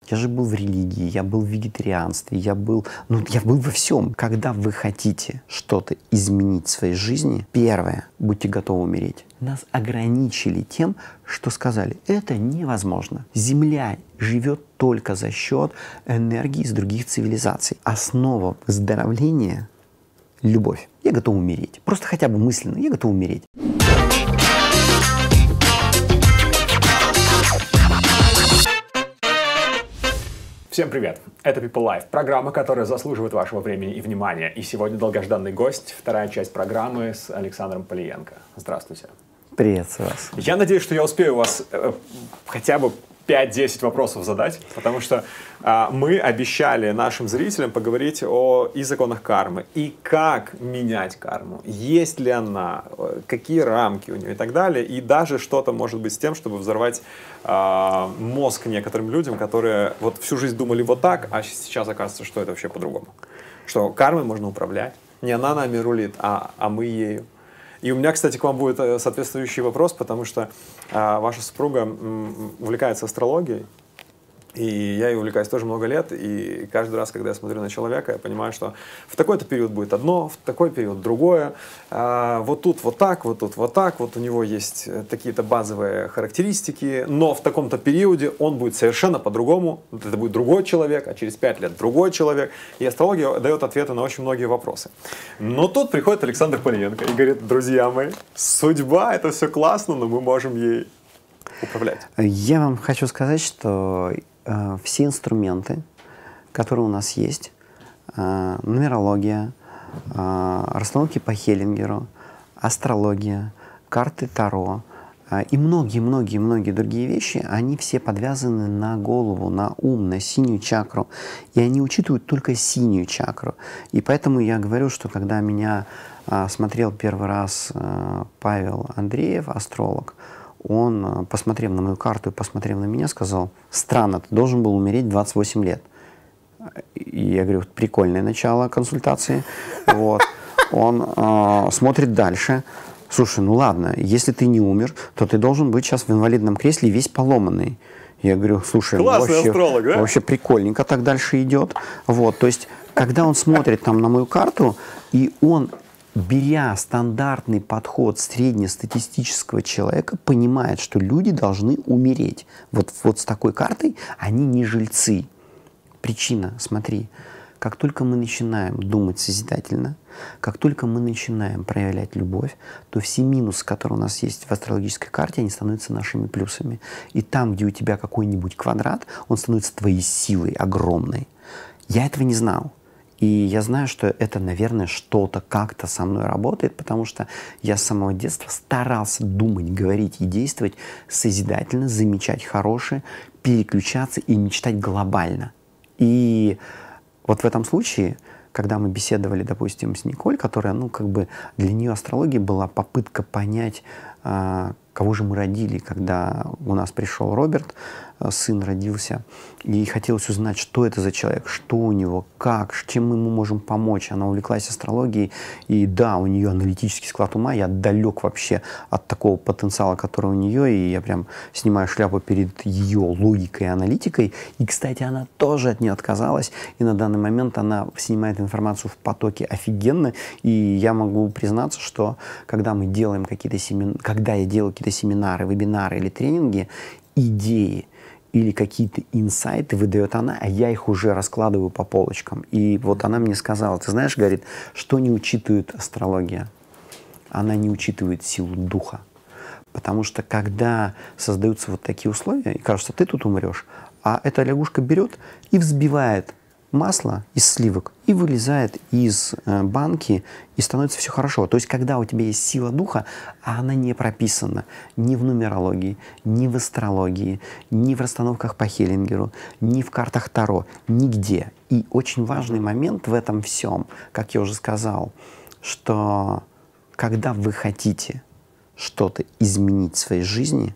Я же был в религии, я был в вегетарианстве, я был во всем. Когда вы хотите что-то изменить в своей жизни, первое, будьте готовы умереть. Нас ограничили тем, что сказали, это невозможно. Земля живет только за счет энергии из других цивилизаций. Основа выздоровления — любовь. Я готов умереть. Просто хотя бы мысленно, я готов умереть. Всем привет! Это People Life, программа, которая заслуживает вашего времени и внимания. И сегодня долгожданный гость, вторая часть программы с Александром Полиенко. Здравствуйте. Приветствую вас. Я надеюсь, что я успею вас хотя бы 5-10 вопросов задать, потому что мы обещали нашим зрителям поговорить и законах кармы, и как менять карму, есть ли она, какие рамки у нее и так далее, и даже что-то может быть с тем, чтобы взорвать мозг некоторым людям, которые вот всю жизнь думали вот так, а сейчас оказывается, что это вообще по-другому. Что кармой можно управлять, не она нами рулит, а мы ею. И у меня, кстати, к вам будет соответствующий вопрос, потому что ваша супруга увлекается астрологией, и я ей увлекаюсь тоже много лет, и каждый раз, когда я смотрю на человека, я понимаю, что в такой-то период будет одно, в такой период другое, вот тут вот так, вот тут вот так, вот у него есть такие-то базовые характеристики, но в таком-то периоде он будет совершенно по-другому, это будет другой человек, а через 5 лет другой человек, и астрология дает ответы на очень многие вопросы. Но тут приходит Александр Полиенко и говорит: друзья мои, судьба, это все классно, но мы можем ей управлять. Я вам хочу сказать, что все инструменты, которые у нас есть, нумерология, расстановки по Хеллингеру, астрология, карты Таро и многие-многие другие вещи, они все подвязаны на голову, на ум, на синюю чакру. И они учитывают только синюю чакру. И поэтому я говорю, что когда меня смотрел первый раз Павел Андреев, астролог, он, посмотрев на мою карту и посмотрев на меня, сказал: странно, ты должен был умереть в 28 лет. И я говорю: прикольное начало консультации. Вот. Он смотрит дальше. Слушай, ну ладно, если ты не умер, то ты должен быть сейчас в инвалидном кресле весь поломанный. Я говорю: слушай, вообще прикольненько так дальше идет. Вот, то есть, когда он смотрит там на мою карту, и он, беря стандартный подход среднестатистического человека, понимает, что люди должны умереть. Вот с такой картой они не жильцы. Причина, смотри, как только мы начинаем думать созидательно, как только мы начинаем проявлять любовь, то все минусы, которые у нас есть в астрологической карте, они становятся нашими плюсами. И там, где у тебя какой-нибудь квадрат, он становится твоей силой огромной. Я этого не знал. И я знаю, что это, наверное, что-то как-то со мной работает, потому что я с самого детства старался думать, говорить и действовать созидательно, замечать хорошее, переключаться и мечтать глобально. И вот в этом случае, когда мы беседовали, допустим, с Николь, которая, для нее астрология была попытка понять, кого же мы родили, когда у нас пришел Роберт, сын родился, и хотелось узнать, что это за человек, что у него, как, чем мы ему можем помочь. Она увлеклась астрологией, и да, у нее аналитический склад ума, я далек вообще от такого потенциала, который у нее, и я прям снимаю шляпу перед ее логикой и аналитикой. И, кстати, она тоже от нее отказалась, и на данный момент она снимает информацию в потоке офигенно, и я могу признаться, что когда мы делаем когда я делаю какие-то семинары, вебинары или тренинги, идеи или какие-то инсайты выдает она, а я их уже раскладываю по полочкам. И вот она мне сказала: ты знаешь, говорит, что не учитывает астрология? Она не учитывает силу духа. Потому что когда создаются вот такие условия, и кажется, ты тут умрешь, а эта лягушка берет и взбивает масло из сливок и вылезает из банки, и становится все хорошо. То есть, когда у тебя есть сила духа, а она не прописана ни в нумерологии, ни в астрологии, ни в расстановках по Хеллингеру, ни в картах Таро, нигде. И очень важный момент в этом всем, как я уже сказал, что когда вы хотите что-то изменить в своей жизни,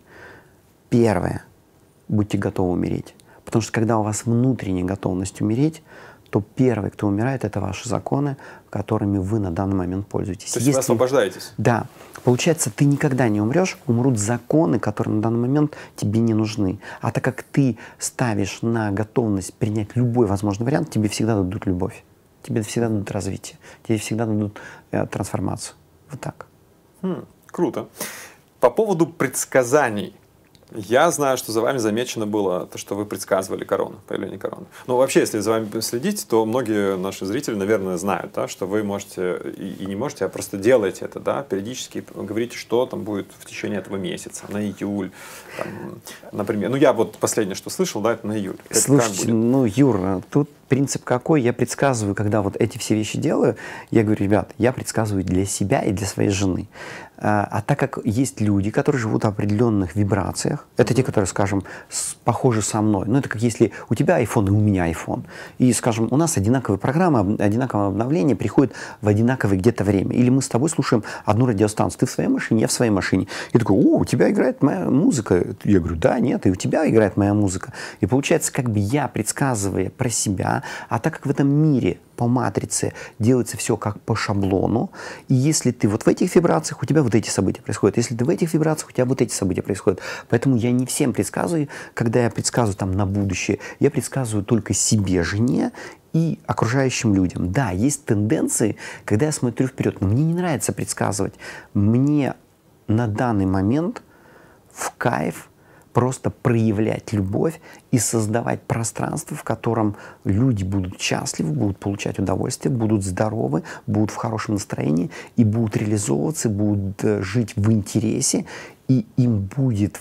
первое, будьте готовы умереть. Потому что когда у вас внутренняя готовность умереть, то первый, кто умирает, это ваши законы, которыми вы на данный момент пользуетесь. То есть вы освобождаетесь? Да. Получается, ты никогда не умрешь, умрут законы, которые на данный момент тебе не нужны. А так как ты ставишь на готовность принять любой возможный вариант, тебе всегда дадут любовь, тебе всегда дадут развитие, тебе всегда дадут трансформацию. Вот так. Круто. По поводу предсказаний. Я знаю, что за вами замечено было то, что вы предсказывали корону, появление короны. Ну, вообще, если за вами следить, то многие наши зрители, наверное, знают, да, что вы можете и не можете, а просто делаете это, да, периодически говорите, что там будет в течение этого месяца, на июль, там, например. Ну, я вот последнее, что слышал, да, это на июль. Слушайте, ну, Юр, тут принцип какой? Я предсказываю, когда вот эти все вещи делаю, я говорю, ребят, я предсказываю для себя и для своей жены. А так как есть люди, которые живут в определенных вибрациях, это те, которые, скажем, похожи со мной. Ну, это как если у тебя iPhone и у меня iPhone. И, скажем, у нас одинаковые программы, одинаковое обновление приходит в одинаковое где-то время. Или мы с тобой слушаем одну радиостанцию. Ты в своей машине, я в своей машине. И такой, о, у тебя играет моя музыка. Я говорю, да, нет, и у тебя играет моя музыка. И получается, как бы я, предсказывая про себя, а так как в этом мире по матрице делается все как по шаблону, и если ты вот в этих вибрациях, у тебя вот эти события происходят, если ты в этих вибрациях, у тебя вот эти события происходят. Поэтому я не всем предсказываю, когда я предсказываю там на будущее, я предсказываю только себе, жене и окружающим людям. Да, есть тенденции, когда я смотрю вперед, но мне не нравится предсказывать. Мне на данный момент в кайф просто проявлять любовь и создавать пространство, в котором люди будут счастливы, будут получать удовольствие, будут здоровы, будут в хорошем настроении и будут реализовываться, будут жить в интересе, и им будет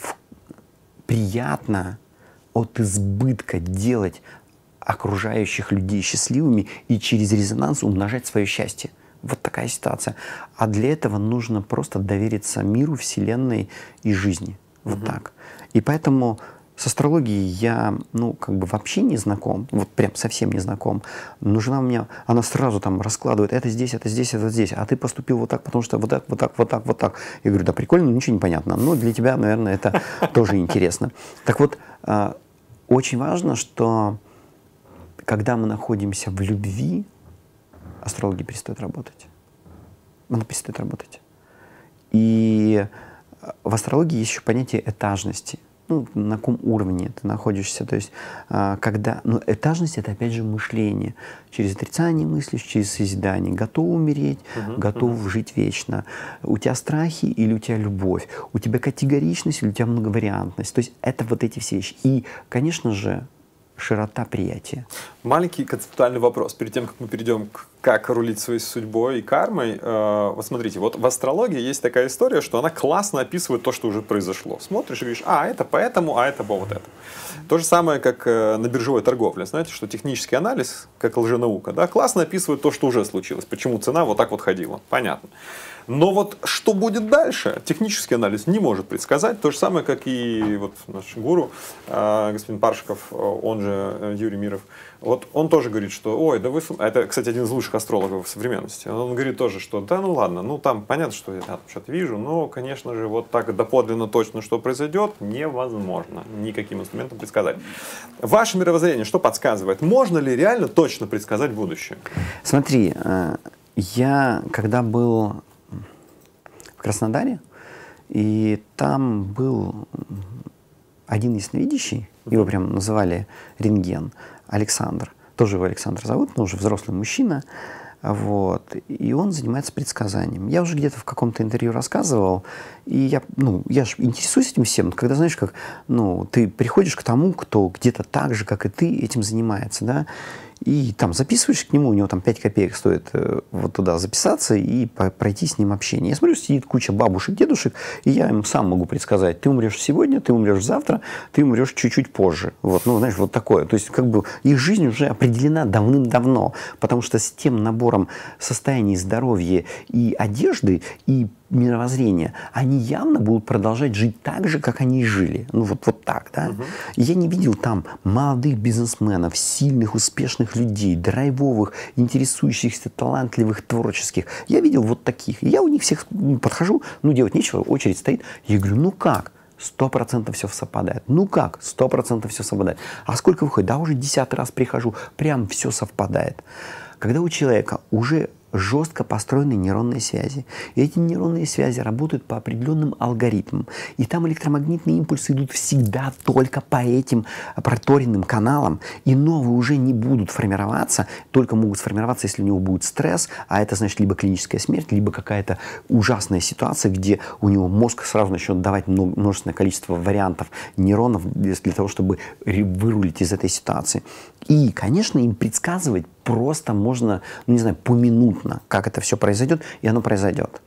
приятно от избытка делать окружающих людей счастливыми и через резонанс умножать свое счастье. Вот такая ситуация. А для этого нужно просто довериться миру, Вселенной и жизни. Вот так. И поэтому с астрологией я, ну, как бы вообще не знаком, вот прям совсем не знаком. Но жена у меня, она сразу там раскладывает, это здесь, это здесь, это здесь, а ты поступил вот так, потому что вот так, вот так, вот так, вот так. Я говорю, да прикольно, ничего не понятно. Но для тебя, наверное, это тоже интересно. Так вот, очень важно, что когда мы находимся в любви, астрология перестает работать. Она перестает работать. И в астрологии есть еще понятие этажности. Ну, на каком уровне ты находишься. То есть, когда... Ну, этажность — это, опять же, мышление. Через отрицание мыслишь, через созидание. Готов умереть, готов жить вечно. У тебя страхи или у тебя любовь? У тебя категоричность или у тебя многовариантность? То есть, это вот эти все вещи. И, конечно же, широта приятия. Маленький концептуальный вопрос. Перед тем, как мы перейдем к как рулить своей судьбой и кармой, вот смотрите, вот в астрологии есть такая история, что она классно описывает то, что уже произошло. Смотришь и говоришь, а это поэтому, а это по вот этому. То же самое, как на биржевой торговле. Знаете, что технический анализ, как лженаука, да, классно описывает то, что уже случилось. Почему цена вот так вот ходила. Понятно. Но вот что будет дальше, технический анализ не может предсказать. То же самое, как и вот наш гуру, господин Паршиков, он же Юрий Миров. Вот он тоже говорит, что, ой, да вы... Это, кстати, один из лучших астрологов в современности. Он говорит тоже, что, да, ну ладно, ну там понятно, что я там что-то вижу, но, конечно же, вот так доподлинно точно, что произойдет, невозможно никаким инструментом предсказать. Ваше мировоззрение что подсказывает? Можно ли реально точно предсказать будущее? Смотри, я когда был в Краснодаре, и там был один ясновидящий, его прям называли рентген, Александр. Тоже его Александр зовут, но уже взрослый мужчина. Вот. И он занимается предсказанием. Я уже где-то в каком-то интервью рассказывал, и я же интересуюсь этим всем. Когда, знаешь, как, ты приходишь к тому, кто где-то так же, как и ты, этим занимается, да, и там записываешь к нему, у него там 5 копеек стоит вот туда записаться и пройти с ним общение. Я смотрю, сидит куча бабушек, дедушек, и я им сам могу предсказать, ты умрешь сегодня, ты умрешь завтра, ты умрешь чуть-чуть позже. Вот, знаешь, вот такое. То есть, как бы, их жизнь уже определена давным-давно, потому что с тем набором состояний здоровья и одежды, и мировоззрения, они явно будут продолжать жить так же, как они и жили. Вот так, да. И я не видел там молодых бизнесменов, сильных, успешных людей, драйвовых, интересующихся, талантливых, творческих. Я видел вот таких. И я у них всех подхожу, делать нечего, очередь стоит. Я говорю, как? 100% все совпадает. Ну как? 100% все совпадает. А сколько выходит? Да уже 10-й раз прихожу, прям все совпадает. Когда у человека уже жестко построены нейронные связи. И эти нейронные связи работают по определенным алгоритмам. И там электромагнитные импульсы идут всегда только по этим проторенным каналам. И новые уже не будут формироваться, только могут сформироваться, если у него будет стресс, а это значит либо клиническая смерть, либо какая-то ужасная ситуация, где у него мозг сразу начнет давать множественное количество вариантов нейронов для того, чтобы вырулить из этой ситуации. И, конечно, им предсказывать просто можно, ну, не знаю, поминутно, как это все произойдет, и оно произойдет.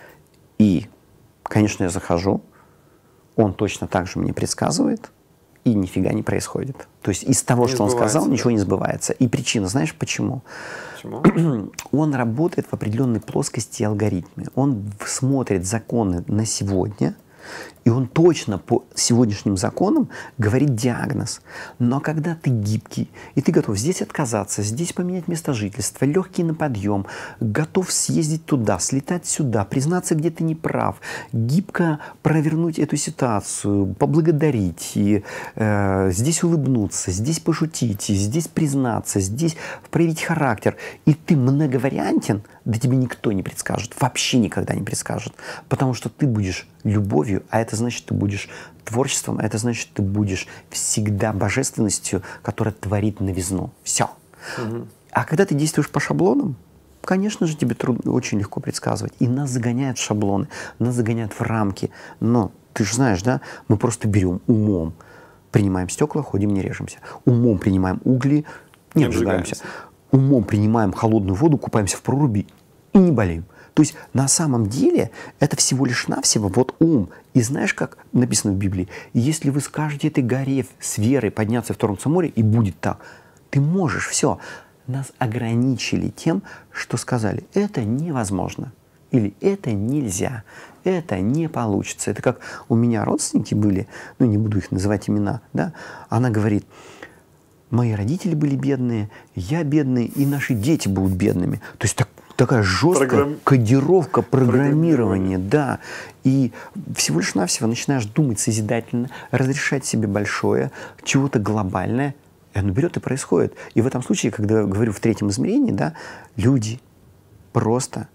И, конечно, я захожу, он точно так же мне предсказывает, и нифига не происходит. То есть из того, что он сказал, ничего не сбывается. И причина, знаешь, почему? Почему? Он работает в определенной плоскости и алгоритме. Он смотрит законы на сегодня, и он точно по сегодняшним законам говорит диагноз. Но когда ты гибкий, и ты готов здесь отказаться, здесь поменять место жительства, легкий на подъем, готов съездить туда, слетать сюда, признаться, где ты не прав, гибко провернуть эту ситуацию, поблагодарить, и, здесь улыбнуться, здесь пошутить, здесь признаться, здесь проявить характер, и ты многовариантен, да тебе никто не предскажет, вообще никогда не предскажет, потому что ты будешь любовью, а это значит, ты будешь творчеством, а это значит, ты будешь всегда божественностью, которая творит новизну. Все. А когда ты действуешь по шаблонам, конечно же, тебе очень легко предсказывать. И нас загоняют в шаблоны, нас загоняют в рамки. Но ты же знаешь, да, мы просто берем умом, принимаем стекла, ходим, не режемся. Умом принимаем угли, не обжигаемся. Умом принимаем холодную воду, купаемся в проруби и не болеем. То есть на самом деле это всего лишь навсего вот ум. И знаешь, как написано в Библии? Если вы скажете этой горе с верой подняться в Торнце море, и будет так, ты можешь, все. Нас ограничили тем, что сказали, это невозможно. Или это нельзя. Это не получится. Это как у меня родственники были, ну не буду их называть имена, да? Она говорит, мои родители были бедные, я бедный, и наши дети будут бедными. То есть такая жесткая кодировка, программирование, да. И всего лишь навсего начинаешь думать созидательно, разрешать себе большое, чего-то глобальное, и оно берет и происходит. И в этом случае, когда я говорю в третьем измерении, да, люди просто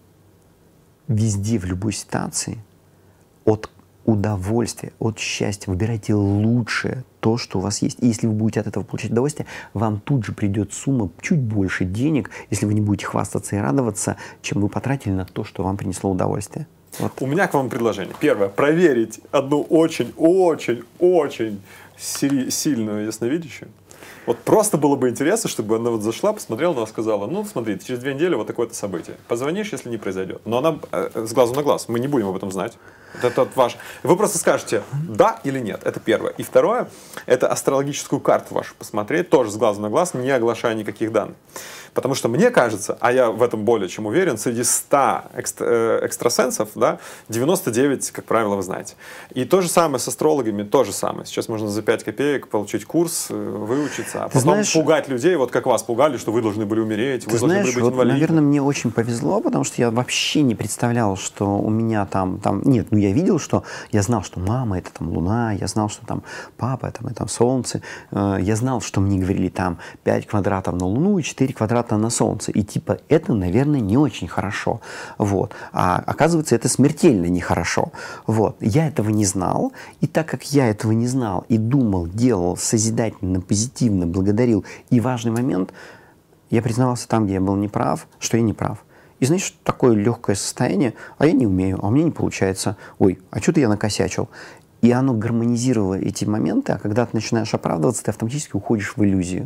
везде, в любой ситуации, от удовольствия, от счастья, выбирайте лучшее, то, что у вас есть. И если вы будете от этого получать удовольствие, вам тут же придет сумма чуть больше денег, если вы не будете хвастаться и радоваться, чем вы потратили на то, что вам принесло удовольствие. Вот. У меня к вам предложение. Первое. Проверить одну очень-очень-очень сильную ясновидящую. Вот просто было бы интересно, чтобы она вот зашла, посмотрела на вас, сказала, ну, смотрите, через 2 недели вот такое-то событие. Позвонишь, если не произойдет. Но она с глазу на глаз. Мы не будем об этом знать. Это ваш. Вы просто скажете да или нет. Это первое. И второе, это астрологическую карту вашу посмотреть, тоже с глазу на глаз, не оглашая никаких данных. Потому что мне кажется, а я в этом более чем уверен, среди 100 экстрасенсов, да, 99, как правило, вы знаете. И то же самое с астрологами, то же самое. Сейчас можно за 5 копеек получить курс, выучиться, а потом пугать людей, вот как вас пугали, что вы должны были умереть, вы должны были быть инвалидом. Наверное, мне очень повезло, потому что я вообще не представлял, что у меня там нет, ну я видел, что я знал, что мама это там Луна, я знал, что там папа это Солнце, я знал, что мне говорили там 5 квадратов на Луну и 4 квадрата на Солнце. И типа это, наверное, не очень хорошо. Вот. А оказывается, это смертельно нехорошо. Вот. Я этого не знал. И так как я этого не знал и думал, делал созидательно, позитивно, благодарил, и важный момент, я признавался там, где я был неправ, что я не прав. И знаешь, такое легкое состояние, а я не умею, а у меня не получается. Ой, а что-то я накосячил. И оно гармонизировало эти моменты, а когда ты начинаешь оправдываться, ты автоматически уходишь в иллюзию.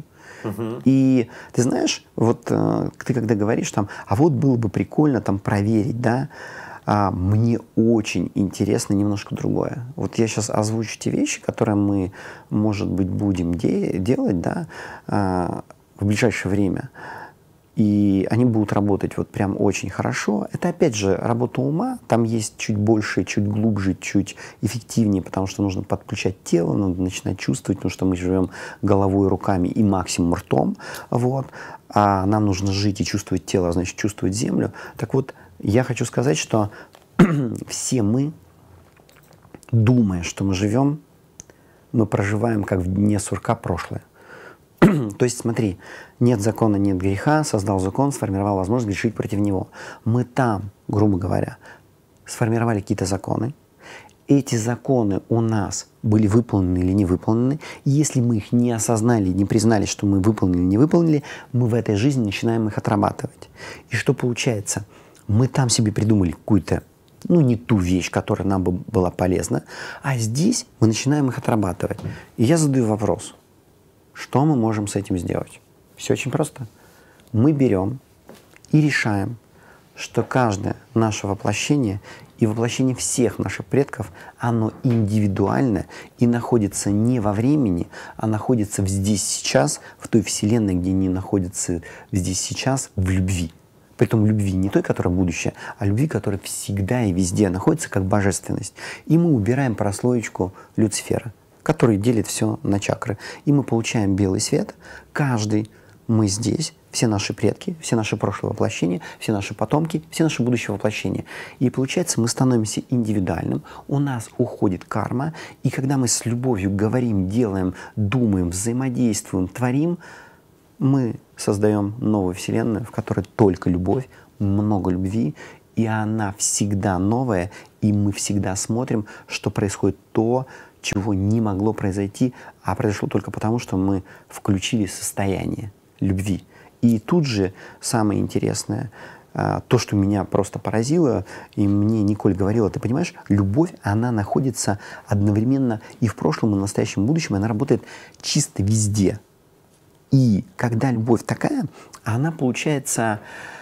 И ты знаешь, вот ты когда говоришь там, а вот было бы прикольно там проверить, да, мне очень интересно немножко другое. Вот я сейчас озвучу те вещи, которые мы, может быть, будем делать, да, в ближайшее время. И они будут работать вот прям очень хорошо. Это, опять же, работа ума. Там есть чуть больше, чуть глубже, чуть эффективнее, потому что нужно подключать тело, надо начинать чувствовать, потому что мы живем головой, руками и максимум ртом. Вот. А нам нужно жить и чувствовать тело, а значит, чувствовать землю. Так вот, я хочу сказать, что все мы думая, что мы живем, мы проживаем как в дне сурка прошлое. То есть, смотри, нет закона, нет греха, создал закон, сформировал возможность грешить против него. Мы там, грубо говоря, сформировали какие-то законы. Эти законы у нас были выполнены или не выполнены. И если мы их не осознали, не признали, что мы выполнили или не выполнили, мы в этой жизни начинаем их отрабатывать. И что получается? Мы там себе придумали какую-то, ну, не ту вещь, которая нам бы была полезна, а здесь мы начинаем их отрабатывать. И я задаю вопрос, что мы можем с этим сделать? Все очень просто. Мы берем и решаем, что каждое наше воплощение и воплощение всех наших предков, оно индивидуально и находится не во времени, а находится в здесь сейчас, в той вселенной, где они находятся здесь сейчас, в любви. Притом любви не той, которая будущее, а любви, которая всегда и везде находится как божественность. И мы убираем прослоечку Люцифера, который делит все на чакры. И мы получаем белый свет. Каждый мы здесь, все наши предки, все наши прошлые воплощения, все наши потомки, все наши будущие воплощения. И получается, мы становимся индивидуальным, у нас уходит карма, и когда мы с любовью говорим, делаем, думаем, взаимодействуем, творим, мы создаем новую вселенную, в которой только любовь, много любви, и она всегда новая, и мы всегда смотрим, что происходит то, чего не могло произойти, а произошло только потому, что мы включили состояние любви. И тут же самое интересное, то, что меня просто поразило, и мне Николь говорила, ты понимаешь, любовь, она находится одновременно и в прошлом, и в настоящем, и в будущем, она работает чисто везде. И когда любовь такая, она, получается,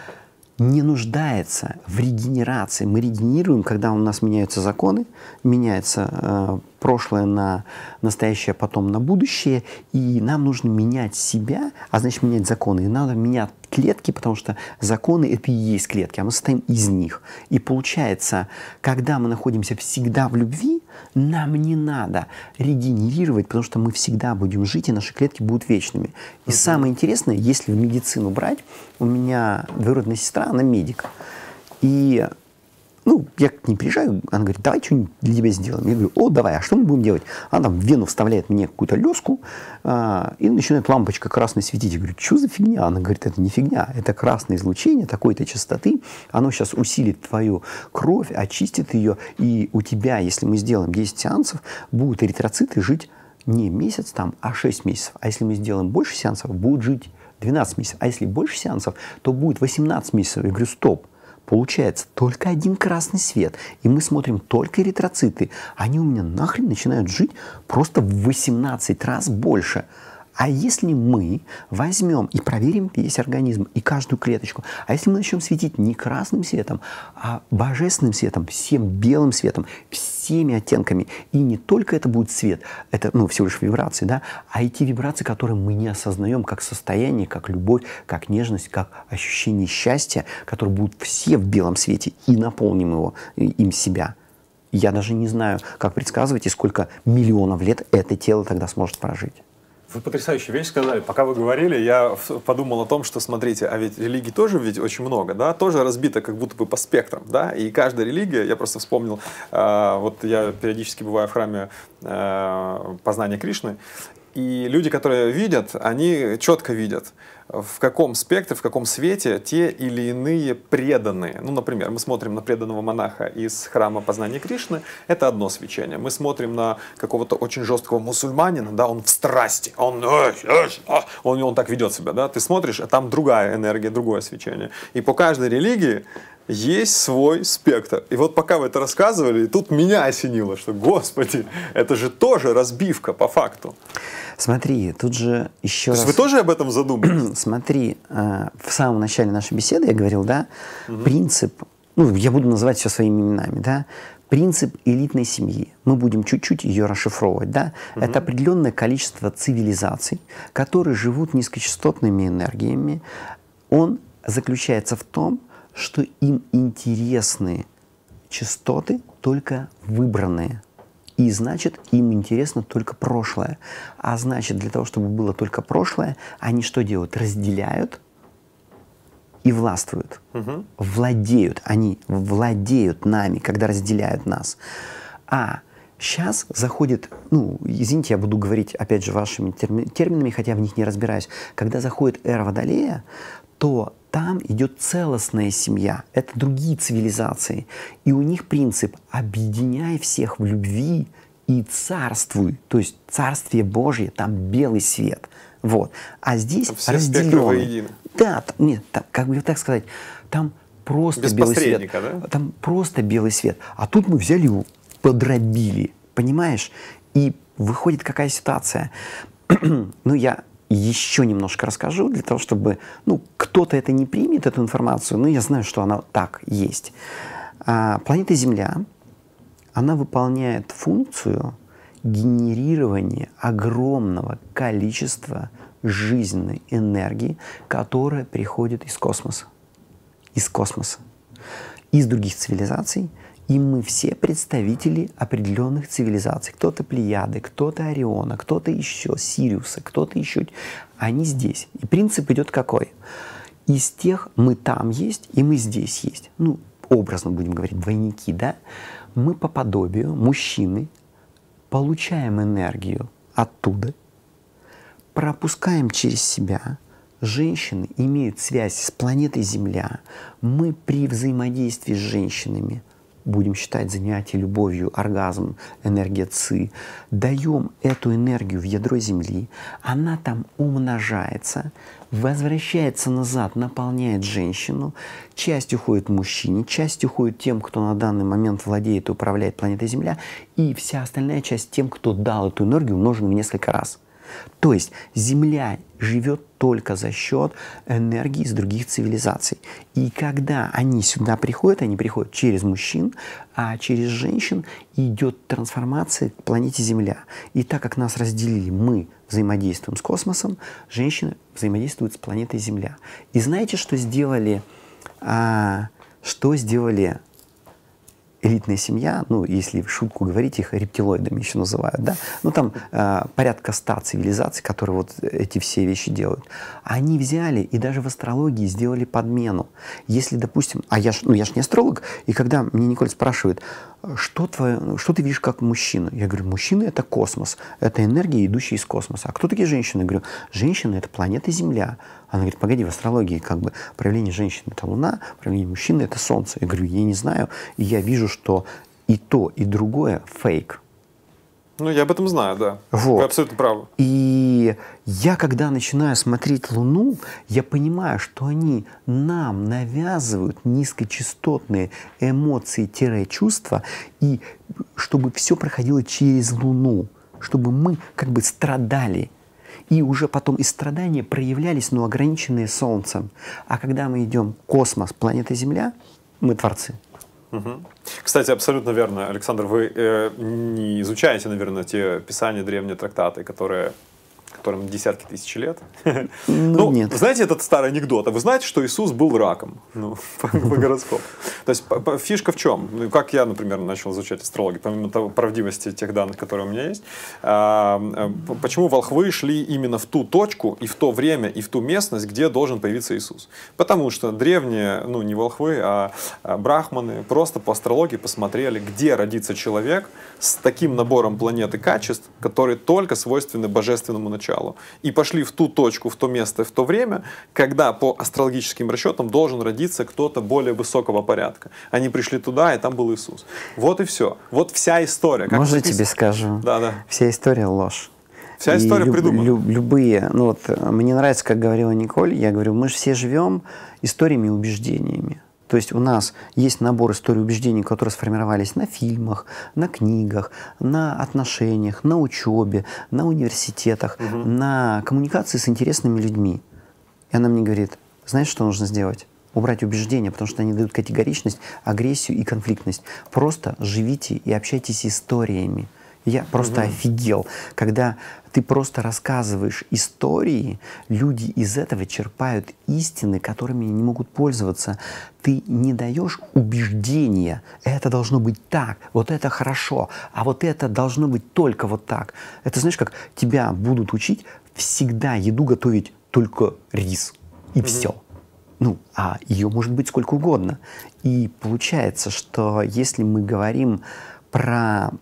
не нуждается в регенерации. Мы регенерируем, когда у нас меняются законы, меняется прошлое на настоящее, потом на будущее, и нам нужно менять себя, а значит менять законы. И надо менять клетки, потому что законы — это и есть клетки, а мы состоим из них. И получается, когда мы находимся всегда в любви, нам не надо регенерировать, потому что мы всегда будем жить, и наши клетки будут вечными. И самое интересное, если в медицину брать, у меня двоюродная сестра, она медик. И ну, я к ней приезжаю, она говорит, давай что-нибудь для тебя сделаем. Я говорю, о, давай, а что мы будем делать? Она там в вену вставляет мне какую-то леску, и начинает лампочка красной светить. Я говорю, что за фигня? Она говорит, это не фигня, это красное излучение такой-то частоты, оно сейчас усилит твою кровь, очистит ее, и у тебя, если мы сделаем 10 сеансов, будут эритроциты жить не месяц там, а 6 месяцев. А если мы сделаем больше сеансов, будут жить 12 месяцев. А если больше сеансов, то будет 18 месяцев. Я говорю, стоп. Получается только один красный свет, и мы смотрим только эритроциты. Они у меня нахрен начинают жить просто в 18 раз больше. А если мы возьмем и проверим весь организм и каждую клеточку, а если мы начнем светить не красным светом, а божественным светом, всем белым светом, всеми оттенками, и не только это будет свет, это всего лишь вибрации, да, а эти вибрации, которые мы не осознаем как состояние, как любовь, как нежность, как ощущение счастья, которые будут все в белом свете, и наполним его, им себя. Я даже не знаю, как предсказывать, и сколько миллионов лет это тело тогда сможет прожить. Вы потрясающую вещь сказали. Пока вы говорили, я подумал о том, что, смотрите, а ведь религий тоже ведь очень много, да, тоже разбито как будто бы по спектрам, да, и каждая религия, я просто вспомнил, вот я периодически бываю в храме познания Кришны, и люди, которые видят, они четко видят, в каком спектре, в каком свете те или иные преданные. Ну, например, мы смотрим на преданного монаха из храма познания Кришны, это одно свечение. Мы смотрим на какого-то очень жесткого мусульманина, да, он в страсти, он так ведет себя, да, ты смотришь, а там другая энергия, другое свечение. И по каждой религии есть свой спектр. И вот пока вы это рассказывали, тут меня осенило, что, господи, это же тоже разбивка по факту. Смотри, тут же еще раз... Вы тоже об этом задумались? Смотри, в самом начале нашей беседы я говорил, да, принцип, я буду называть все своими именами, да, принцип элитной семьи. Мы будем чуть-чуть ее расшифровывать, да. Это определенное количество цивилизаций, которые живут низкочастотными энергиями. Он заключается в том, что им интересны частоты только выбранные. И значит, им интересно только прошлое. А значит, для того, чтобы было только прошлое, они что делают? Разделяют и властвуют. Владеют. Они владеют нами, когда разделяют нас. А Сейчас заходит, ну, извините, я буду говорить, опять же, вашими терминами, хотя в них не разбираюсь. Когда заходит эра Водолея, то там идет целостная семья. Это другие цивилизации. И у них принцип «объединяй всех в любви и царствуй». То есть Царствие Божье, там белый свет. Вот. А здесь разделенный. Да, нет, как бы так сказать, там просто без белый свет. Да? Там просто белый свет. А тут мы взяли его, подробили. Понимаешь? И выходит какая ситуация. Ну, я еще немножко расскажу для того, чтобы, ну, кто-то это не примет, эту информацию, но я знаю, что она так есть. Планета Земля, она выполняет функцию генерирования огромного количества жизненной энергии, которая приходит из космоса. Из космоса. Из других цивилизаций. И мы все представители определенных цивилизаций. Кто-то Плеяды, кто-то Ориона, кто-то еще Сириуса, кто-то еще. Они здесь. И принцип идет какой? Из тех мы там есть, и мы здесь есть. Ну, образно будем говорить, двойники, да? Мы по подобию, мужчины, получаем энергию оттуда, пропускаем через себя. Женщины имеют связь с планетой Земля. Мы при взаимодействии с женщинами, будем считать занятие любовью, оргазм, энергия ЦИ, даем эту энергию в ядро Земли, она там умножается, возвращается назад, наполняет женщину, часть уходит мужчине, часть уходит тем, кто на данный момент владеет и управляет планетой Земля, и вся остальная часть тем, кто дал эту энергию, умноженную в несколько раз. То есть Земля живет только за счет энергии из других цивилизаций. И когда они сюда приходят, они приходят через мужчин, а через женщин идет трансформация к планете Земля. И так как нас разделили, мы взаимодействуем с космосом, женщины взаимодействуют с планетой Земля. И знаете, что сделали элитная семья, ну, если в шутку говорить, их рептилоидами еще называют, да, ну, там порядка 100 цивилизаций, которые вот эти все вещи делают. Они взяли и даже в астрологии сделали подмену. Если, допустим, я ж не астролог, и когда мне Николь спрашивает, что ты видишь как мужчина? Я говорю, мужчина — это космос, это энергия, идущая из космоса. А кто такие женщины? Я говорю, женщина — это планета Земля. Она говорит, погоди, в астрологии как бы проявление женщины — это Луна, проявление мужчины — это Солнце. Я говорю, я не знаю, и я вижу, что и то, и другое фейк. Ну, я об этом знаю, да. Вот. Вы абсолютно правы. И я, когда начинаю смотреть Луну, я понимаю, что они нам навязывают низкочастотные эмоции-чувства, и чтобы все проходило через Луну, чтобы мы как бы страдали. И уже потом из страдания проявлялись, но ограниченные Солнцем. А когда мы идем в космос, планета Земля, мы творцы. Угу. Кстати, абсолютно верно, Александр, вы не изучаете, наверное, те писания, древние трактаты, которым десятки тысяч лет. Ну, нет. Знаете этот старый анекдот? А вы знаете, что Иисус был раком? Ну, по гороскопу. То есть фишка в чем? Ну, как я, например, начал изучать астрологию, помимо того, правдивости тех данных, которые у меня есть, почему волхвы шли именно в ту точку, и в то время, и в ту местность, где должен появиться Иисус? Потому что древние, ну не волхвы, а брахманы, просто по астрологии посмотрели, где родится человек с таким набором планет и качеств, которые только свойственны божественному началу. И пошли в ту точку, в то место, в то время, когда по астрологическим расчетам должен родиться кто-то более высокого порядка. Они пришли туда, и там был Иисус. Вот и все. Вот вся история. Как можно тебе скажу? Да. Вся история ложь. Вся история придумана. Любые, ну вот, мне нравится, как говорила Николь, я говорю, мы же все живем историями и убеждениями. То есть у нас есть набор историй и убеждений, которые сформировались на фильмах, на книгах, на отношениях, на учебе, на университетах, на коммуникации с интересными людьми. И она мне говорит, знаешь, что нужно сделать? Убрать убеждения, потому что они дают категоричность, агрессию и конфликтность. Просто живите и общайтесь историями. Я просто офигел, когда ты просто рассказываешь истории, люди из этого черпают истины, которыми не могут пользоваться. Ты не даешь убеждения, это должно быть так, вот это хорошо, а вот это должно быть только вот так. Это знаешь, как тебя будут учить всегда еду готовить только рис, и все. Ну, а ее может быть сколько угодно. И получается, что если мы говорим Про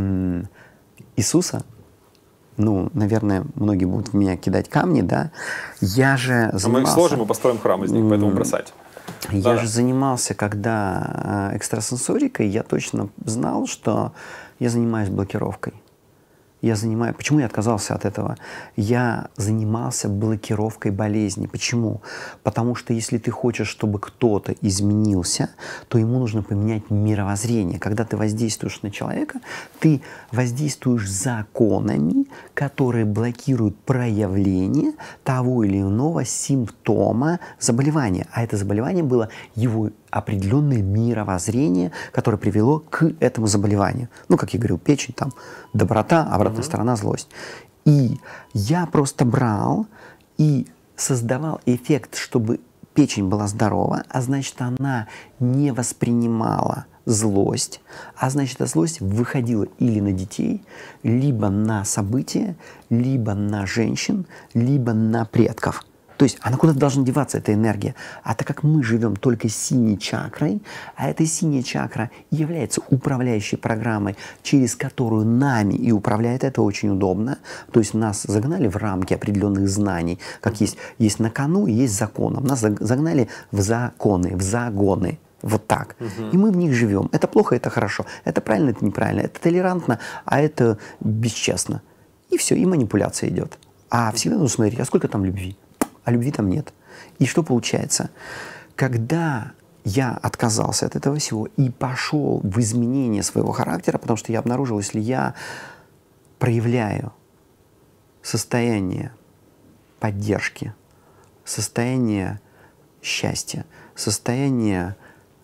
Иисуса, ну, наверное, многие будут в меня кидать камни, да, я же занимался... Мы их сложим и построим храм из них, поэтому бросать. Я же занимался, когда экстрасенсорикой, я точно знал, что я занимаюсь блокировкой. Почему я отказался от этого? Я занимался блокировкой болезни. Почему? Потому что если ты хочешь, чтобы кто-то изменился, то ему нужно поменять мировоззрение. Когда ты воздействуешь на человека, ты воздействуешь законами, которые блокируют проявление того или иного симптома заболевания. А это заболевание было его определенное мировоззрение, которое привело к этому заболеванию. Ну, как я говорил, печень, там, доброта, обратная сторона — злость. И я просто брал и создавал эффект, чтобы печень была здорова, а значит, она не воспринимала злость, а значит, эта злость выходила или на детей, либо на события, либо на женщин, либо на предков. То есть она куда-то должна деваться, эта энергия. А так как мы живем только синей чакрой, а эта синяя чакра является управляющей программой, через которую нами и управляет, это очень удобно. То есть нас загнали в рамки определенных знаний, как есть на кону и есть законом. Нас загнали в законы, в загоны. Вот так. И мы в них живем. Это плохо, это хорошо. Это правильно, это неправильно. Это толерантно, а это бесчестно. И все, и манипуляция идет. А всегда нужно смотреть, а сколько там любви? А любви там нет. И что получается? Когда я отказался от этого всего и пошел в изменение своего характера, потому что я обнаружил, если я проявляю состояние поддержки, состояние счастья, состояние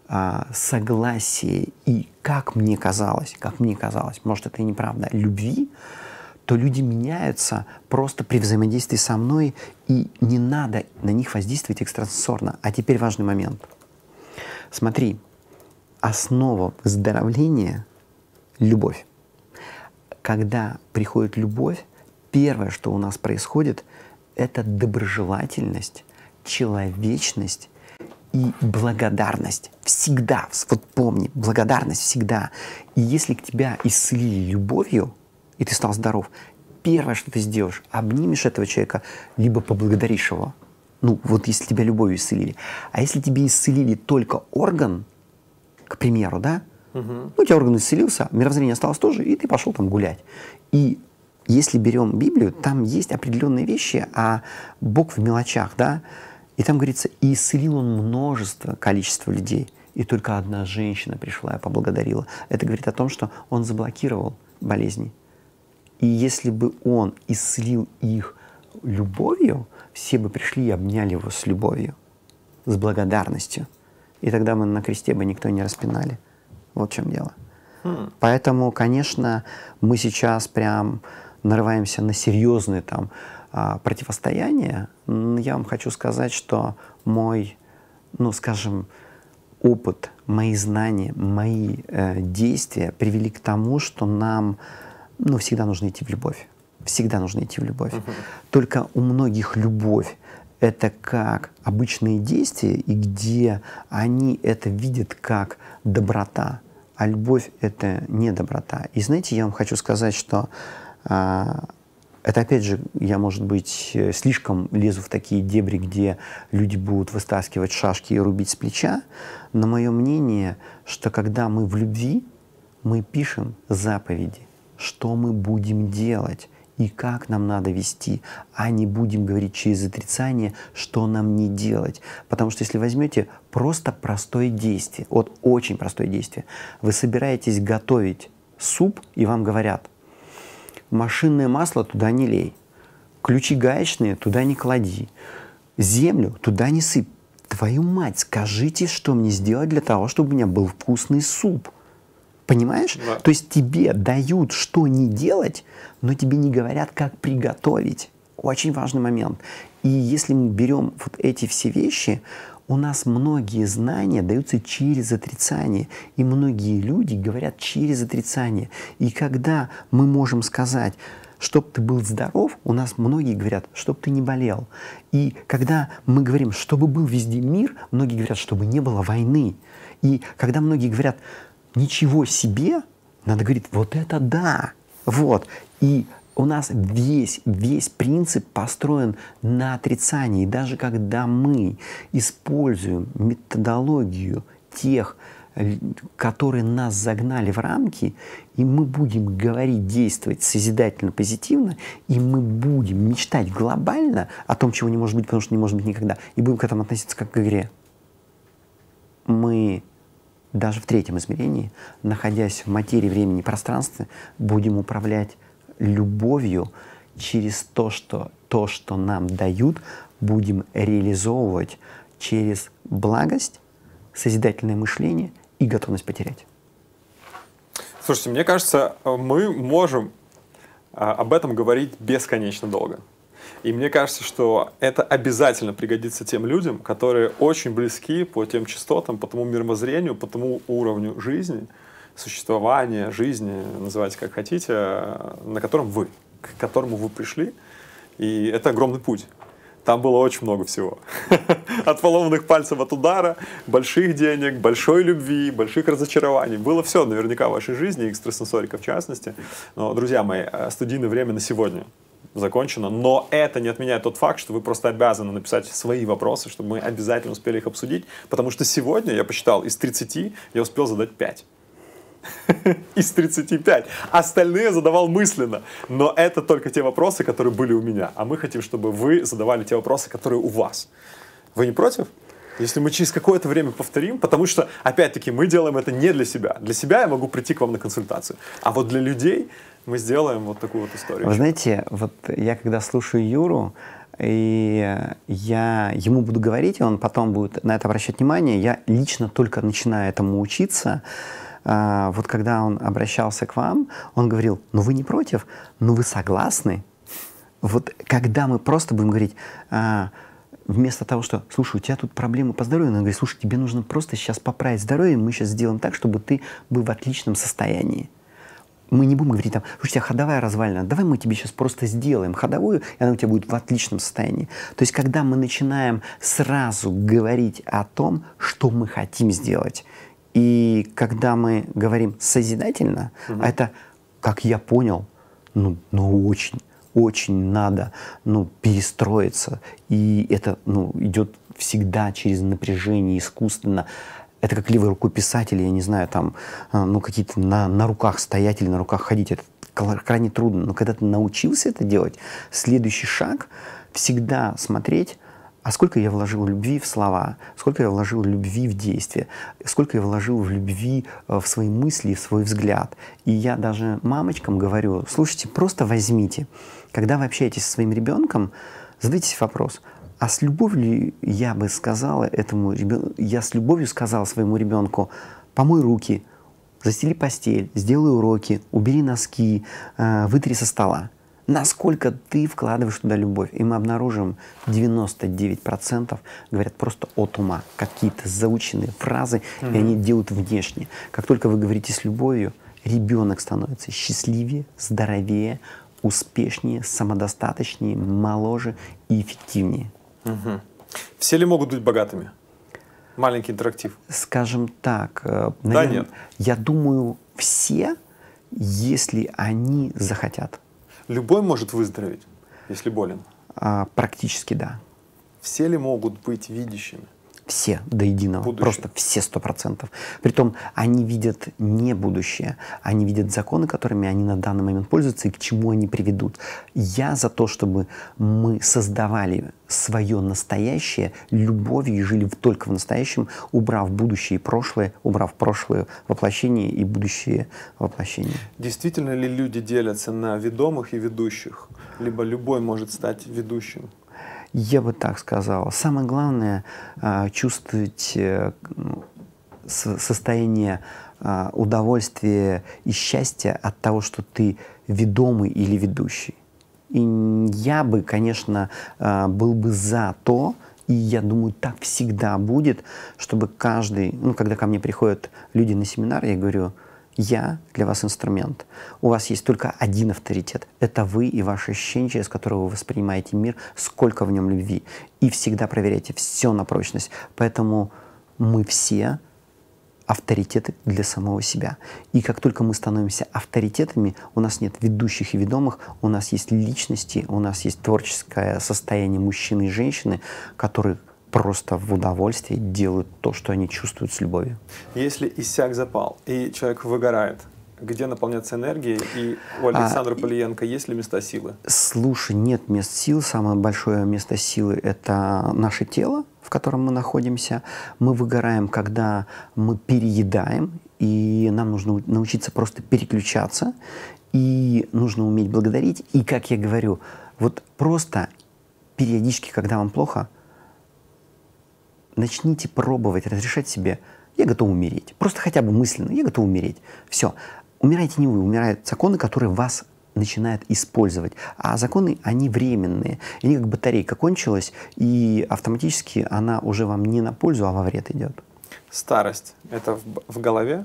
согласия и, как мне казалось, может, это и неправда, любви, то люди меняются просто при взаимодействии со мной, и не надо на них воздействовать экстрасенсорно. А теперь важный момент. Смотри, основа выздоровления — любовь. Когда приходит любовь, первое, что у нас происходит, это доброжелательность, человечность и благодарность. Всегда, вот помни, благодарность всегда. И если тебя исцелили любовью, и ты стал здоров, первое, что ты сделаешь, обнимешь этого человека, либо поблагодаришь его. Ну, вот если тебя любовью исцелили. А если тебе исцелили только орган, к примеру, да? Ну, у тебя орган исцелился, мировоззрение осталось тоже, и ты пошел там гулять. И если берем Библию, там есть определенные вещи, а Бог в мелочах, да? И там говорится, и исцелил он количество людей. И только одна женщина пришла и поблагодарила. Это говорит о том, что он заблокировал болезни. И если бы он исцелил их любовью, все бы пришли и обняли его с любовью, с благодарностью. И тогда мы на кресте бы никто не распинали. Вот в чем дело. Поэтому, конечно, мы сейчас прям нарываемся на серьезные там противостояния. Я вам хочу сказать, что мой, ну, скажем, опыт, мои знания, мои действия привели к тому, что нам всегда нужно идти в любовь. Всегда нужно идти в любовь. Только у многих любовь — это как обычные действия, и где они это видят как доброта, а любовь — это не доброта. И знаете, я вам хочу сказать, что это, опять же, я, может быть, слишком лезу в такие дебри, где люди будут вытаскивать шашки и рубить с плеча, но мое мнение, что когда мы в любви, мы пишем заповеди, что мы будем делать и как нам надо вести, а не будем говорить через отрицание, что нам не делать. Потому что если возьмете просто простое действие, вот очень простое действие, вы собираетесь готовить суп, и вам говорят, машинное масло туда не лей, ключи гаечные туда не клади, землю туда не сыпь. Твою мать, скажите, что мне сделать для того, чтобы у меня был вкусный суп. Понимаешь? Да. То есть тебе дают, что не делать, но тебе не говорят, как приготовить. Очень важный момент. И если мы берем вот эти все вещи, у нас многие знания даются через отрицание. И многие люди говорят через отрицание. И когда мы можем сказать, чтоб ты был здоров, у нас многие говорят, чтоб ты не болел. И когда мы говорим, чтобы был везде мир, многие говорят, чтобы не было войны. И когда многие говорят, ничего себе, Надо говорить, вот это да! Вот. И у нас весь принцип построен на отрицании. И даже когда мы используем методологию тех, которые нас загнали в рамки, и мы будем говорить, действовать созидательно, позитивно, и мы будем мечтать глобально о том, чего не может быть, потому что не может быть никогда, и будем к этому относиться как к игре, мы даже в третьем измерении, находясь в материи, времени, пространстве, будем управлять любовью через то, что нам дают, будем реализовывать через благость, созидательное мышление и готовность потерять. Слушайте, мне кажется, мы можем об этом говорить бесконечно долго. И мне кажется, что это обязательно пригодится тем людям, которые очень близки по тем частотам, по тому мировоззрению, по тому уровню жизни, существования, жизни, называйте как хотите, к которому вы пришли. И это огромный путь. Там было очень много всего. От поломанных пальцев от удара, больших денег, большой любви, больших разочарований. Было все наверняка в вашей жизни, экстрасенсорика в частности. Но, друзья мои, студийное время на сегодня закончено. Но это не отменяет тот факт, что вы просто обязаны написать свои вопросы, чтобы мы обязательно успели их обсудить. Потому что сегодня, я посчитал, из 30 я успел задать 5. Из 35. Остальные задавал мысленно. Но это только те вопросы, которые были у меня. А мы хотим, чтобы вы задавали те вопросы, которые у вас. Вы не против? Если мы через какое-то время повторим, потому что, опять-таки, мы делаем это не для себя. Для себя я могу прийти к вам на консультацию. А вот для людей мы сделаем вот такую вот историю. Вы знаете, вот я когда слушаю Юру, и я ему буду говорить, и он потом будет на это обращать внимание, я лично только начинаю этому учиться. Вот когда он обращался к вам, он говорил, ну вы не против, ну вы согласны? Вот когда мы просто будем говорить, вместо того, что, слушай, у тебя тут проблемы по здоровью, он говорит, слушай, тебе нужно просто сейчас поправить здоровье, мы сейчас сделаем так, чтобы ты был в отличном состоянии. Мы не будем говорить там, слушай, у тебя ходовая развалина, давай мы тебе сейчас просто сделаем ходовую, и она у тебя будет в отличном состоянии. То есть, когда мы начинаем сразу говорить о том, что мы хотим сделать, и когда мы говорим созидательно, это, как я понял, очень надо перестроиться. И это идет всегда через напряжение, искусственно. Это как левой рукой писателя, я не знаю, там, какие-то на руках стоять или на руках ходить. Это крайне трудно. Но когда ты научился это делать, следующий шаг всегда смотреть, а сколько я вложил любви в слова, сколько я вложил любви в действия, сколько я вложил в любви в свои мысли, в свой взгляд. И я даже мамочкам говорю, слушайте, просто возьмите, когда вы общаетесь со своим ребенком, задайтесь вопрос, а с любовью я бы сказала этому ребенку, я с любовью сказала своему ребенку, помой руки, застели постель, сделай уроки, убери носки, вытри со стола. Насколько ты вкладываешь туда любовь. И мы обнаружим, 99% говорят просто от ума. Какие-то заученные фразы, и они делают внешне. Как только вы говорите с любовью, ребенок становится счастливее, здоровее, успешнее, самодостаточнее, моложе и эффективнее. Все ли могут быть богатыми? Маленький интерактив. Скажем так, наверное, да, нет. Я думаю, все, если они захотят. Любой может выздороветь, если болен? Практически да. Все ли могут быть видящими? Все до единого, будущее. Просто все 100%. Притом они видят не будущее, они видят законы, которыми они на данный момент пользуются и к чему они приведут. Я за то, чтобы мы создавали свое настоящее любовью и жили только в настоящем, убрав будущее и прошлое, убрав прошлое воплощение и будущее воплощение. Действительно ли люди делятся на ведомых и ведущих? Либо любой может стать ведущим? Я бы так сказал. Самое главное чувствовать состояние удовольствия и счастья от того, что ты ведомый или ведущий. И я бы, конечно, был бы за то, и я думаю, так всегда будет, чтобы каждый, когда ко мне приходят люди на семинар, я говорю, я для вас инструмент. У вас есть только один авторитет. Это вы и ваше ощущение, через которое вы воспринимаете мир, сколько в нем любви. И всегда проверяйте все на прочность. Поэтому мы все авторитеты для самого себя. И как только мы становимся авторитетами, у нас нет ведущих и ведомых, у нас есть личности, у нас есть творческое состояние мужчины и женщины, которые просто в удовольствии делают то, что они чувствуют с любовью. Если иссяк запал, и человек выгорает, где наполняться энергией? И у Александра Полиенко есть ли места силы? Слушай, нет мест силы. Самое большое место силы — это наше тело, в котором мы находимся. Мы выгораем, когда мы переедаем, и нам нужно научиться просто переключаться, и нужно уметь благодарить. И, как я говорю, вот просто периодически, когда вам плохо, начните пробовать разрешать себе: я готов умереть. Просто хотя бы мысленно: я готов умереть. Все. Умираете не вы, умирают законы, которые вас начинают использовать. А законы, они временные. Они как батарейка кончилась, и автоматически она уже вам не на пользу, а во вред идет. Старость — это в голове?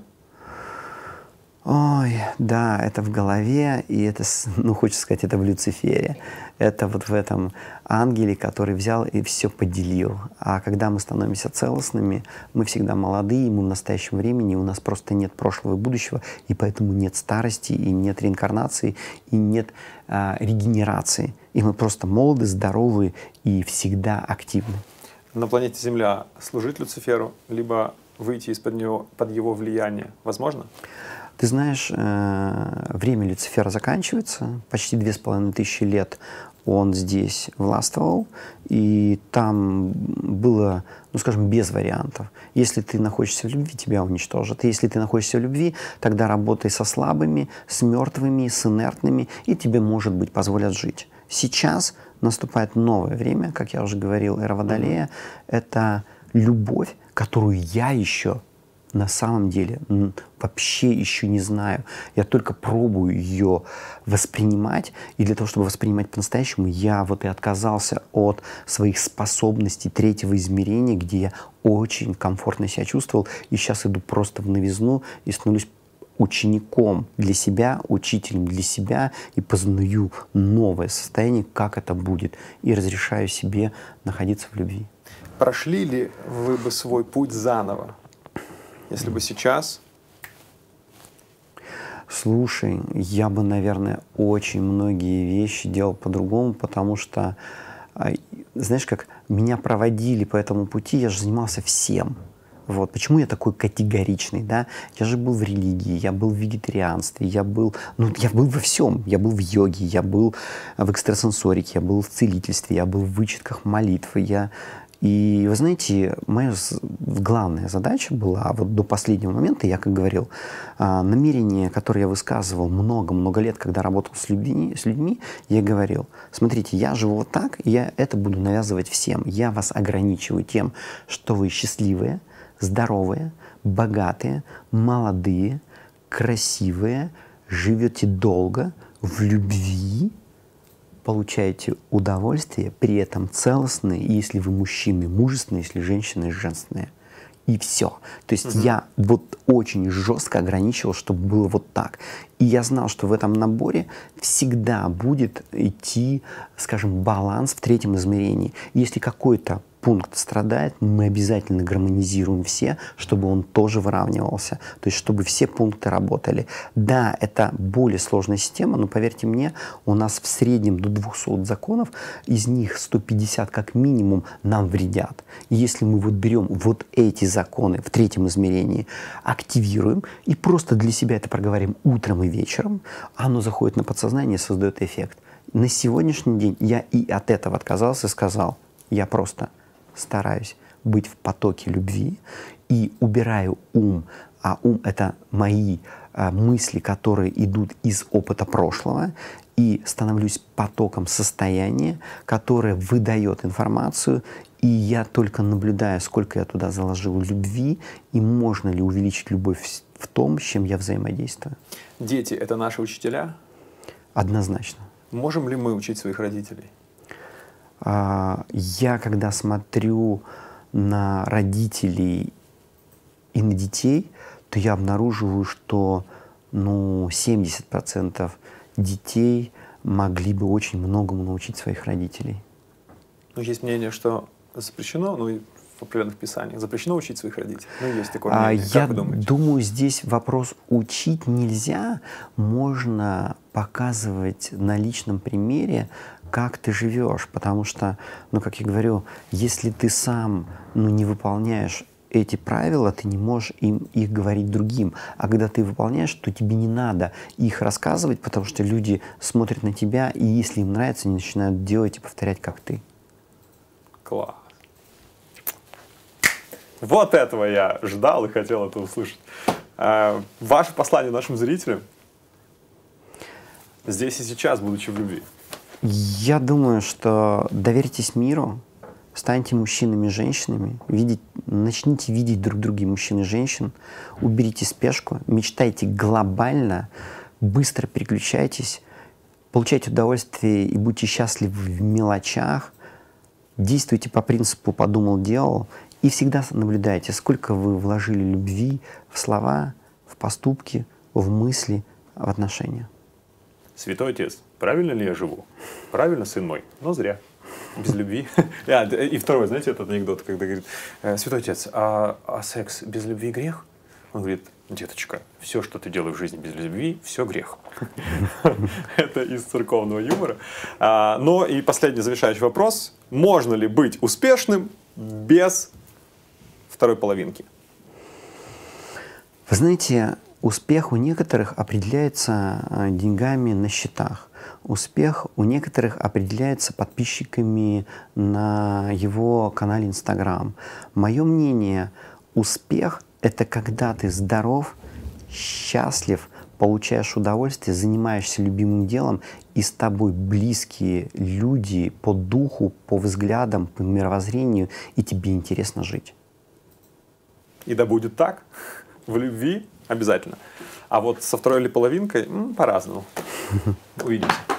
Ой, да, это в голове, и это, ну, хочется сказать, это в Люцифере. Это вот в этом ангеле, который взял и все поделил. А когда мы становимся целостными, мы всегда молодые, мы в настоящем времени, у нас просто нет прошлого и будущего, и поэтому нет старости, и нет реинкарнации, и нет регенерации. И мы просто молоды, здоровы и всегда активны. На планете Земля служить Люциферу, либо выйти из-под него, под его влияние, возможно? Ты знаешь, время Люцифера заканчивается. Почти 2500 лет он здесь властвовал. И там было, ну скажем, без вариантов. Если ты находишься в любви, тебя уничтожат. Если ты находишься в любви, тогда работай со слабыми, с мертвыми, с инертными, и тебе, может быть, позволят жить. Сейчас наступает новое время, как я уже говорил, эра Водолея. Это любовь, которую я еще на самом деле вообще еще не знаю. Я только пробую ее воспринимать. И для того, чтобы воспринимать по-настоящему, я вот и отказался от своих способностей третьего измерения, где я очень комфортно себя чувствовал. И сейчас иду просто в новизну и становлюсь учеником для себя, учителем для себя, и познаю новое состояние, как это будет. И разрешаю себе находиться в любви. Прошли ли вы бы свой путь заново, если бы сейчас? Слушай, я бы, наверное, очень многие вещи делал по-другому, потому что, знаешь, как меня проводили по этому пути, я же занимался всем. Вот. Почему я такой категоричный, да? Я же был в религии, я был в вегетарианстве, я был во всем. Я был в йоге, я был в экстрасенсорике, я был в целительстве, я был в вычетках молитвы, И вы знаете, моя главная задача была, вот до последнего момента, я как говорил, намерение, которое я высказывал много-много лет, когда работал с людьми, я говорил: смотрите, я живу вот так, и я это буду навязывать всем. Я вас ограничиваю тем, что вы счастливые, здоровые, богатые, молодые, красивые, живете долго, в любви, получаете удовольствие, при этом целостные, и если вы мужчины, мужественные, если женщины, женственные. И все. То есть я вот очень жестко ограничивал, чтобы было вот так. И я знал, что в этом наборе всегда будет идти, скажем, баланс в третьем измерении. Если какой-то пункт страдает, мы обязательно гармонизируем все, чтобы он тоже выравнивался. То есть чтобы все пункты работали. Да, это более сложная система, но поверьте мне, у нас в среднем до 200 законов, из них 150 как минимум нам вредят. И если мы вот берем вот эти законы в третьем измерении, активируем и просто для себя это проговорим утром и вечером, оно заходит на подсознание и создает эффект. На сегодняшний день я и от этого отказался и сказал: я просто стараюсь быть в потоке любви и убираю ум. А ум — это мои мысли, которые идут из опыта прошлого, и становлюсь потоком состояния, которое выдает информацию, и я только наблюдаю, сколько я туда заложил любви, и можно ли увеличить любовь в том, с чем я взаимодействую. Дети — это наши учителя? Однозначно. Можем ли мы учить своих родителей? Я, когда смотрю на родителей и на детей, то я обнаруживаю, что 70% детей могли бы очень многому научить своих родителей. Есть мнение, что запрещено, в определенных писаниях? Запрещено учить своих родителей? Ну, есть такое мнение. Я думаю, здесь вопрос учить нельзя. Можно показывать на личном примере, как ты живешь. Потому что, ну, как я говорю, если ты сам не выполняешь эти правила, ты не можешь их говорить другим. А когда ты выполняешь, то тебе не надо их рассказывать, потому что люди смотрят на тебя, и если им нравится, они начинают делать и повторять, как ты. Класс. Вот этого я ждал и хотел это услышать. Ваше послание нашим зрителям здесь и сейчас, будучи в любви. Я думаю, что доверьтесь миру, станьте мужчинами и женщинами, начните видеть друг друга, мужчин и женщин, уберите спешку, мечтайте глобально, быстро переключайтесь, получайте удовольствие и будьте счастливы в мелочах, действуйте по принципу «подумал, делал», и всегда наблюдайте, сколько вы вложили любви в слова, в поступки, в мысли, в отношения. Святой Отец, правильно ли я живу? Правильно, сын мой, но зря. Без любви. И второй, знаете, этот анекдот, когда говорит: Святой Отец, а секс без любви грех? Он говорит: деточка, все, что ты делаешь в жизни без любви, все грех. Это из церковного юмора. Но и последний завершающий вопрос. Можно ли быть успешным без второй половинки? Вы знаете, успех у некоторых определяется деньгами на счетах. Успех у некоторых определяется подписчиками на его канале Instagram. Мое мнение, успех — это когда ты здоров, счастлив, получаешь удовольствие, занимаешься любимым делом, и с тобой близкие люди по духу, по взглядам, по мировоззрению, и тебе интересно жить. И да будет так. В любви обязательно. А вот со второй или половинкой по-разному. Увидимся.